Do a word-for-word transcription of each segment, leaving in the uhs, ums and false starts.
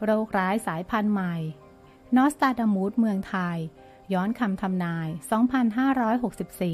โรคร้ายสายพันธุ์ใหม่นอสตราดามูสเมืองไทยย้อนคำทำนาย สองพันห้าร้อยหกสิบสี่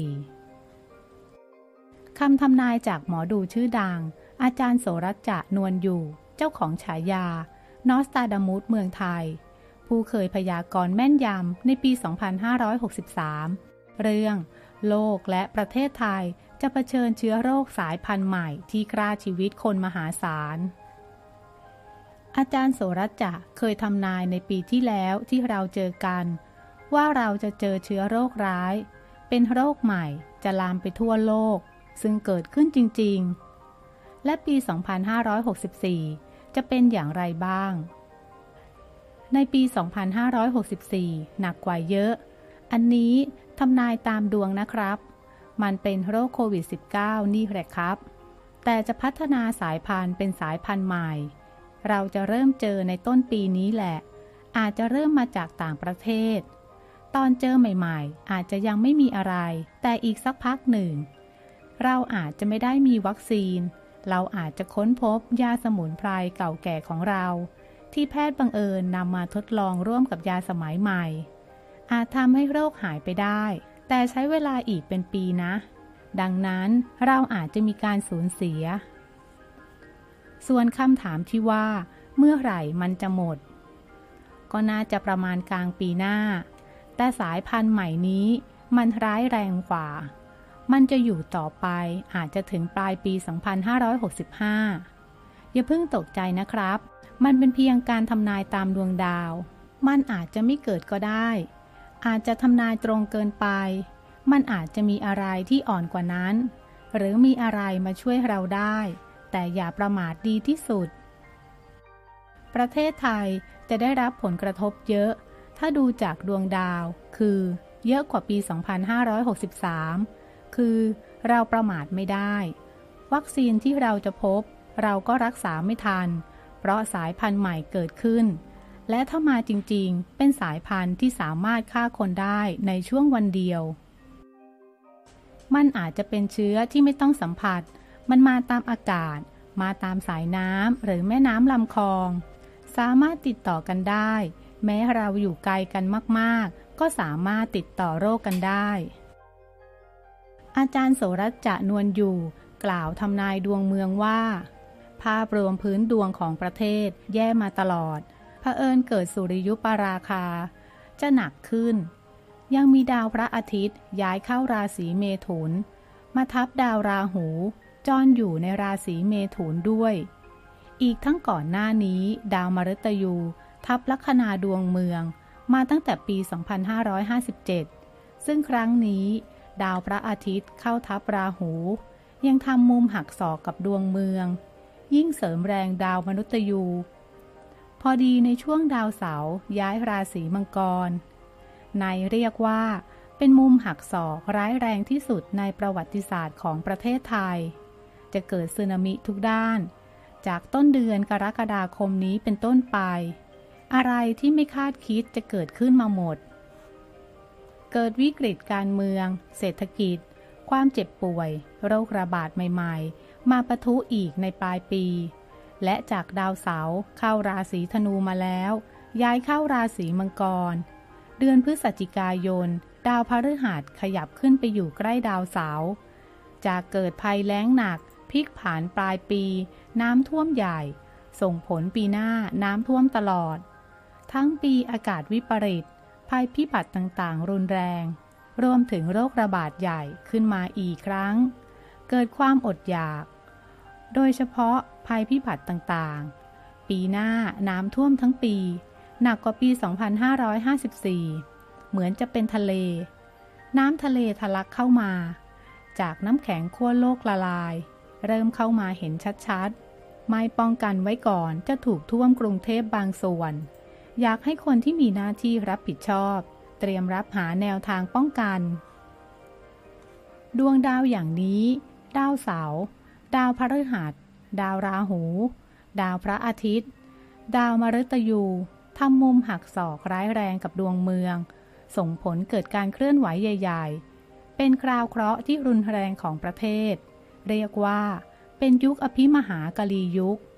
คำทำนายจากหมอดูชื่อดังอาจารย์โสรัจจะนวลอยู่เจ้าของฉายานอสตราดามูสเมืองไทยผู้เคยพยากรณ์แม่นยำในปี สองพันห้าร้อยหกสิบสาม เรื่องโลกและประเทศไทยจะเผชิญเชื้อโรคสายพันธุ์ใหม่ที่ฆ่าชีวิตคนมหาศาลอาจารย์โสรัจจะเคยทำนายในปีที่แล้วที่เราเจอกันว่าเราจะเจอเชื้อโรคร้ายเป็นโรคใหม่จะลามไปทั่วโลกซึ่งเกิดขึ้นจริงๆและปี สองพันห้าร้อยหกสิบสี่ จะเป็นอย่างไรบ้างในปี สองพันห้าร้อยหกสิบสี่ หนักกว่าเยอะอันนี้ทำนายตามดวงนะครับมันเป็นโรคโควิด สิบเก้า นี่แหละครับแต่จะพัฒนาสายพันธุ์เป็นสายพันธุ์ใหม่เราจะเริ่มเจอในต้นปีนี้แหละอาจจะเริ่มมาจากต่างประเทศตอนเจอใหม่ๆอาจจะยังไม่มีอะไรแต่อีกสักพักหนึ่งเราอาจจะไม่ได้มีวัคซีนเราอาจจะค้นพบยาสมุนไพรเก่าแก่ของเราที่แพทย์บังเอิญนำมาทดลองร่วมกับยาสมัยใหม่อาจทำให้โรคหายไปได้แต่ใช้เวลาอีกเป็นปีนะดังนั้นเราอาจจะมีการสูญเสียส่วนคำถามที่ว่าเมื่อไหร่มันจะหมดก็น่าจะประมาณกลางปีหน้าแต่สายพันธุ์ใหม่นี้มันร้ายแรงกว่ามันจะอยู่ต่อไปอาจจะถึงปลายปี สองพันห้าร้อยหกสิบห้า อย่าเพิ่งตกใจนะครับมันเป็นเพียงการทำนายตามดวงดาวมันอาจจะไม่เกิดก็ได้อาจจะทำนายตรงเกินไปมันอาจจะมีอะไรที่อ่อนกว่านั้นหรือมีอะไรมาช่วยเราได้แต่อย่าประมาทดีที่สุดประเทศไทยจะได้รับผลกระทบเยอะถ้าดูจากดวงดาวคือเยอะกว่าปี สองพันห้าร้อยหกสิบสาม คือเราประมาทไม่ได้วัคซีนที่เราจะพบเราก็รักษาไม่ทันเพราะสายพันธุ์ใหม่เกิดขึ้นและถ้ามาจริงๆเป็นสายพันธุ์ที่สามารถฆ่าคนได้ในช่วงวันเดียวมันอาจจะเป็นเชื้อที่ไม่ต้องสัมผัสมันมาตามอากาศมาตามสายน้ำหรือแม่น้ำลำคลองสามารถติดต่อกันได้แม้เราอยู่ไกลกันมากๆก็สามารถติดต่อโรคกันได้อาจารย์โสรัจจะนวลอยู่กล่าวทำนายดวงเมืองว่าภาพรวมพื้นดวงของประเทศแย่มาตลอดเผอิญเกิดสุริยุปราคาจะหนักขึ้นยังมีดาวพระอาทิตย์ย้ายเข้าราศีเมถุนมาทับดาวราหูจรอยู่ในราศีเมถุนด้วยอีกทั้งก่อนหน้านี้ดาวมฤตยูทับลัคนาดวงเมืองมาตั้งแต่ปี สองพันห้าร้อยห้าสิบเจ็ด ซึ่งครั้งนี้ดาวพระอาทิตย์เข้าทับราหูยังทำมุมหักศอกกับดวงเมืองยิ่งเสริมแรงดาวมฤตยูพอดีในช่วงดาวเสาร์ย้ายราศีมังกรนายเรียกว่าเป็นมุมหักศอกร้ายแรงที่สุดในประวัติศาสตร์ของประเทศไทยจะเกิดสึนามิทุกด้านจากต้นเดือนกรกฎาคมนี้เป็นต้นไปอะไรที่ไม่คาดคิดจะเกิดขึ้นมาหมดเกิดวิกฤตการเมืองเศรษฐกิจความเจ็บป่วยโรคระบาดใหม่ๆมาปะทุอีกในปลายปีและจากดาวเสาร์เข้าราศีธนูมาแล้วย้ายเข้าราศีมังกรเดือนพฤศจิกายนดาวพฤหัสขยับขึ้นไปอยู่ใกล้ดาวเสาร์จากเกิดภัยแล้งหนักพลิกผันปลายปีน้ำท่วมใหญ่ส่งผลปีหน้าน้ำท่วมตลอดทั้งปีอากาศวิปริตภัยพิบัติต่างๆรุนแรงรวมถึงโรคระบาดใหญ่ขึ้นมาอีกครั้งเกิดความอดอยากโดยเฉพาะภัยพิบัติต่างๆปีหน้าน้ำท่วมทั้งปีหนักกว่าปี สองพันห้าร้อยห้าสิบสี่ เหมือนจะเป็นทะเลน้ำทะเลทะลักเข้ามาจากน้ำแข็งขั้วโลกละลายเริ่มเข้ามาเห็นชัดๆไม่ป้องกันไว้ก่อนจะถูกท่วมกรุงเทพบางส่วนอยากให้คนที่มีหน้าที่รับผิดชอบเตรียมรับหาแนวทางป้องกันดวงดาวอย่างนี้ดาวเสาร์ดาวพฤหัสดาวราหูดาวพระอาทิตย์ดาวมฤตยูทำมุมหักศอกร้ายแรงกับดวงเมืองส่งผลเกิดการเคลื่อนไหวใหญ่ๆเป็นคราวเคราะห์ที่รุนแรงของประเทศเรียกว่าเป็นยุคอภิมหากลียุค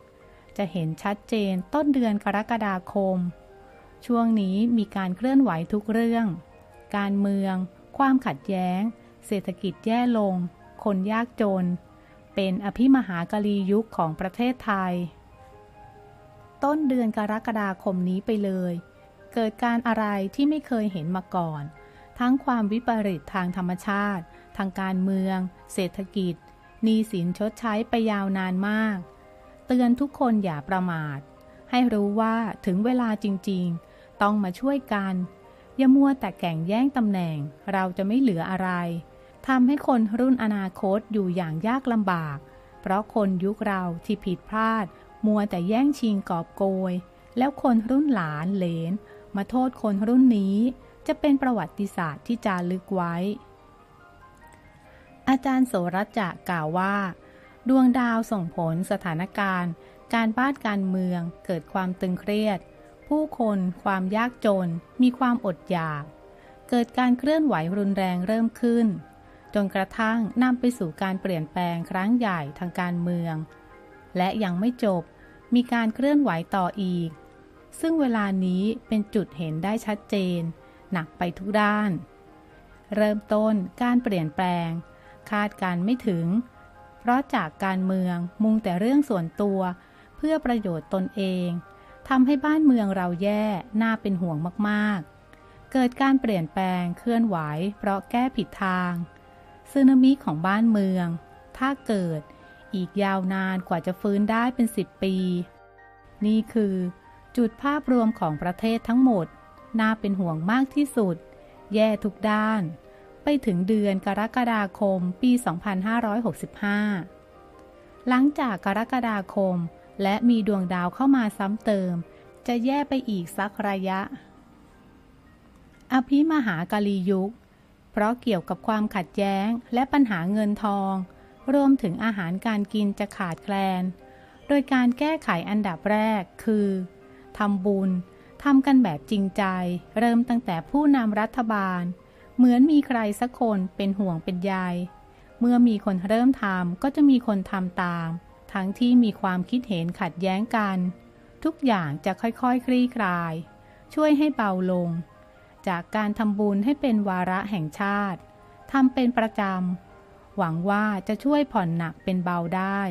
จะเห็นชัดเจนต้นเดือนกรกฎาคมช่วงนี้มีการเคลื่อนไหวทุกเรื่องการเมืองความขัดแย้งเศรษฐกิจแย่ลงคนยากจนเป็นอภิมหากลียุคของประเทศไทยต้นเดือนกรกฎาคมนี้ไปเลยเกิดการอะไรที่ไม่เคยเห็นมาก่อนทั้งความวิปริตทางธรรมชาติทางการเมืองเศรษฐกิจหนี้สินชดใช้ไปยาวนานมากเตือนทุกคนอย่าประมาทให้รู้ว่าถึงเวลาจริงๆต้องมาช่วยกันอย่ามัวแต่แข่งแย่งตำแหน่งเราจะไม่เหลืออะไรทำให้คนรุ่นอนาคตอยู่อย่างยากลำบากเพราะคนยุคเราที่ผิดพลาดมัวแต่แย่งชิงกอบโกยแล้วคนรุ่นหลานเหลนมาโทษคนรุ่นนี้จะเป็นประวัติศาสตร์ที่จารึกไว้อาจารย์โสรัจจะกล่าวว่าดวงดาวส่งผลสถานการณ์การบ้านการเมืองเกิดความตึงเครียดผู้คนความยากจนมีความอดอยากเกิดการเคลื่อนไหวรุนแรงเริ่มขึ้นจนกระทั่งนำไปสู่การเปลี่ยนแปลงครั้งใหญ่ทางการเมืองและยังไม่จบมีการเคลื่อนไหวต่ออีกซึ่งเวลานี้เป็นจุดเห็นได้ชัดเจนหนักไปทุกด้านเริ่มต้นการเปลี่ยนแปลงคาดการไม่ถึงเพราะจากการเมืองมุ่งแต่เรื่องส่วนตัวเพื่อประโยชน์ตนเองทำให้บ้านเมืองเราแย่น่าเป็นห่วงมากๆเกิดการเปลี่ยนแปลงเคลื่อนไหวเพราะแก้ผิดทางสึนามิของบ้านเมืองถ้าเกิดอีกยาวนานกว่าจะฟื้นได้เป็นสิบปีนี่คือจุดภาพรวมของประเทศทั้งหมดน่าเป็นห่วงมากที่สุดแย่ทุกด้านไปถึงเดือนกรกฎาคมปี สองพันห้าร้อยหกสิบห้า หลังจากกรกฎาคมและมีดวงดาวเข้ามาซ้ำเติมจะแย่ไปอีกสักระยะอภิมหากลียุคเพราะเกี่ยวกับความขัดแย้งและปัญหาเงินทองรวมถึงอาหารการกินจะขาดแคลนโดยการแก้ไขอันดับแรกคือทำบุญทำกันแบบจริงใจเริ่มตั้งแต่ผู้นำรัฐบาลเหมือนมีใครสักคนเป็นห่วงเป็นใยเมื่อมีคนเริ่มทำก็จะมีคนทำตามทั้งที่มีความคิดเห็นขัดแย้งกันทุกอย่างจะค่อยๆ ค, คลี่คลายช่วยให้เบาลงจากการทำบุญให้เป็นวาระแห่งชาติทำเป็นประจำหวังว่าจะช่วยผ่อนหนักเป็นเบาได้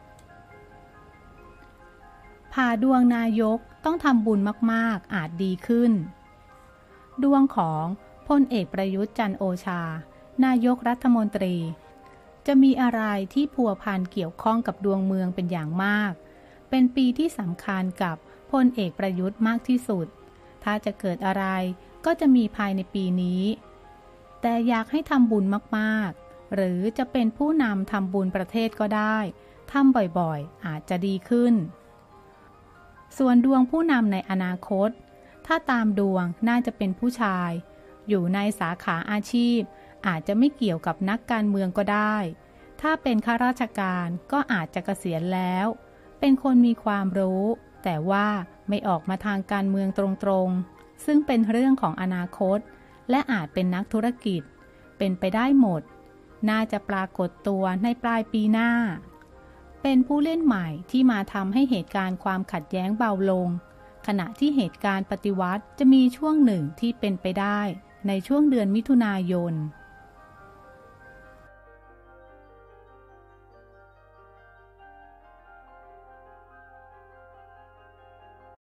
ผ่าดวงนายกต้องทำบุญมากๆอาจดีขึ้นดวงของพลเอกประยุทธ์จันทร์โอชานายกรัฐมนตรีจะมีอะไรที่พัวพันเกี่ยวข้องกับดวงเมืองเป็นอย่างมากเป็นปีที่สำคัญกับพลเอกประยุทธ์มากที่สุดถ้าจะเกิดอะไรก็จะมีภายในปีนี้แต่อยากให้ทำบุญมากๆหรือจะเป็นผู้นำทำบุญประเทศก็ได้ทำบ่อยๆอาจจะดีขึ้นส่วนดวงผู้นำในอนาคตถ้าตามดวงน่าจะเป็นผู้ชายอยู่ในสาขาอาชีพอาจจะไม่เกี่ยวกับนักการเมืองก็ได้ถ้าเป็นข้าราชการก็อาจจะเกษียณแล้วเป็นคนมีความรู้แต่ว่าไม่ออกมาทางการเมืองตรงๆซึ่งเป็นเรื่องของอนาคตและอาจเป็นนักธุรกิจเป็นไปได้หมดน่าจะปรากฏตัวในปลายปีหน้าเป็นผู้เล่นใหม่ที่มาทำให้เหตุการณ์ความขัดแย้งเบาลงขณะที่เหตุการณ์ปฏิวัติจะมีช่วงหนึ่งที่เป็นไปได้ในช่วงเดือนมิถุนายน